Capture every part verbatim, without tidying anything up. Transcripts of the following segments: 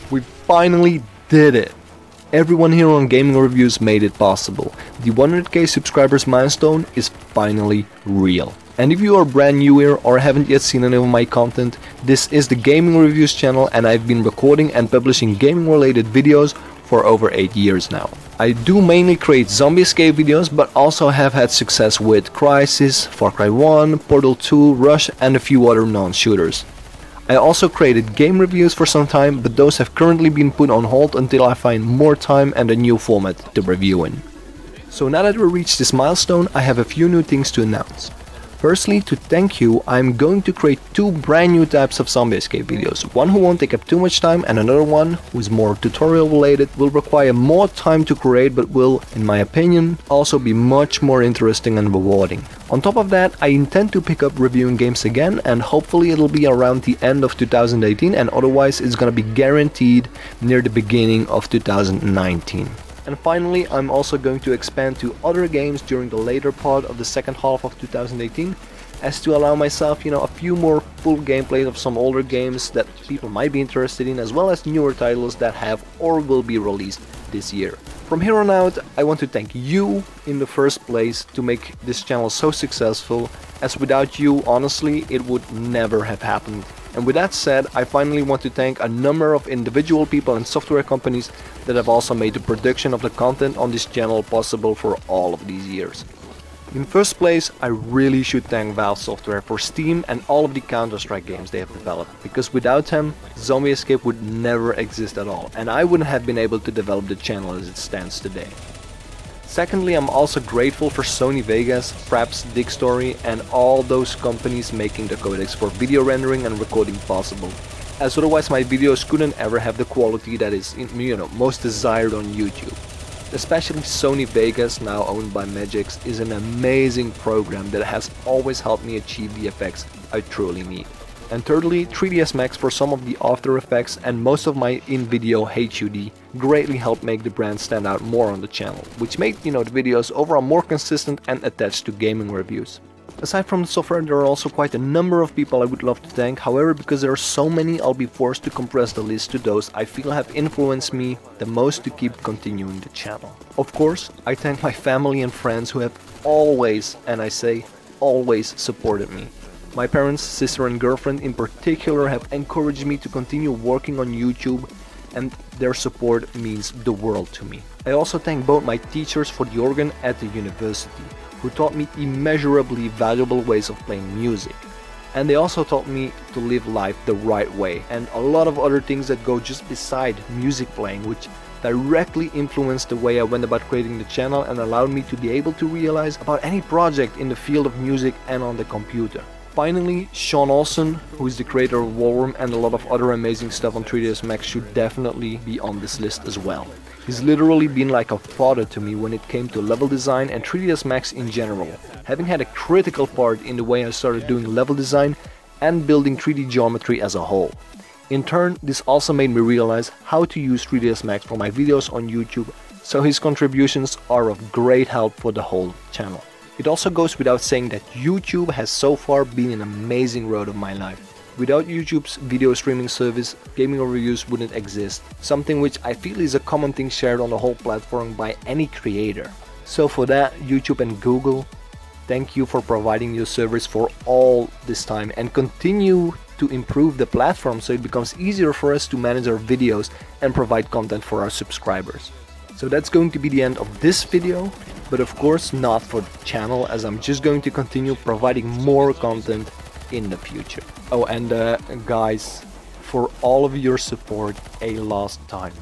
We finally did it! Everyone here on Gaming Reviews made it possible. The one hundred K subscribers milestone is finally real. And if you are brand new here or haven't yet seen any of my content, this is the Gaming Reviews channel and I've been recording and publishing gaming related videos for over eight years now. I do mainly create zombie escape videos, but also have had success with Crysis, Far Cry one, Portal two, Rush and a few other non-shooters. I also created game reviews for some time, but those have currently been put on hold until I find more time and a new format to review in. So now that we reached this milestone, I have a few new things to announce. Firstly, to thank you, I'm going to create two brand new types of zombie escape videos. One who won't take up too much time and another one who is more tutorial related, will require more time to create but will, in my opinion, also be much more interesting and rewarding. On top of that, I intend to pick up reviewing games again, and hopefully it'll be around the end of two thousand eighteen, and otherwise it's gonna be guaranteed near the beginning of two thousand nineteen. And finally, I'm also going to expand to other games during the later part of the second half of two thousand eighteen, as to allow myself, you know, a few more full gameplays of some older games that people might be interested in, as well as newer titles that have or will be released this year. From here on out, I want to thank you in the first place to make this channel so successful, as without you, honestly, it would never have happened. And with that said, I finally want to thank a number of individual people and software companies that have also made the production of the content on this channel possible for all of these years. In first place, I really should thank Valve Software for Steam and all of the Counter-Strike games they have developed, because without them, Zombie Escape would never exist at all, and I wouldn't have been able to develop the channel as it stands today. Secondly, I'm also grateful for Sony Vegas, Fraps, Digstory and all those companies making the codecs for video rendering and recording possible, as otherwise my videos couldn't ever have the quality that is, you know, most desired on YouTube. Especially Sony Vegas, now owned by Magix, is an amazing program that has always helped me achieve the effects I truly need. And thirdly, three D S Max for some of the After Effects and most of my in-video H U D greatly helped make the brand stand out more on the channel, which made, you know, the videos overall more consistent and attached to gaming reviews. Aside from the software, there are also quite a number of people I would love to thank. However, because there are so many, I'll be forced to compress the list to those I feel have influenced me the most to keep continuing the channel. Of course, I thank my family and friends who have always, and I say always, supported me. My parents, sister and girlfriend in particular have encouraged me to continue working on YouTube, and their support means the world to me. I also thank both my teachers for the organ at the university, who taught me immeasurably valuable ways of playing music. And they also taught me to live life the right way, and a lot of other things that go just beside music playing, which directly influenced the way I went about creating the channel and allowed me to be able to realize about any project in the field of music and on the computer. Finally, Sean Olsen, who is the creator of Wallroom and a lot of other amazing stuff on three D S Max, should definitely be on this list as well. He's literally been like a father to me when it came to level design and three D S Max in general, having had a critical part in the way I started doing level design and building three D geometry as a whole. In turn, this also made me realize how to use three D S Max for my videos on YouTube, so his contributions are of great help for the whole channel. It also goes without saying that YouTube has so far been an amazing road of my life. Without YouTube's video streaming service, gaming reviews wouldn't exist, something which I feel is a common thing shared on the whole platform by any creator. So for that, YouTube and Google, thank you for providing your service for all this time, and continue to improve the platform so it becomes easier for us to manage our videos and provide content for our subscribers. So that's going to be the end of this video, but of course not for the channel, as I'm just going to continue providing more content in the future. Oh, and uh, guys, for all of your support a last time,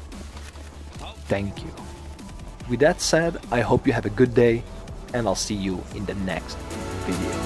thank you. With that said, I hope you have a good day, and I'll see you in the next video.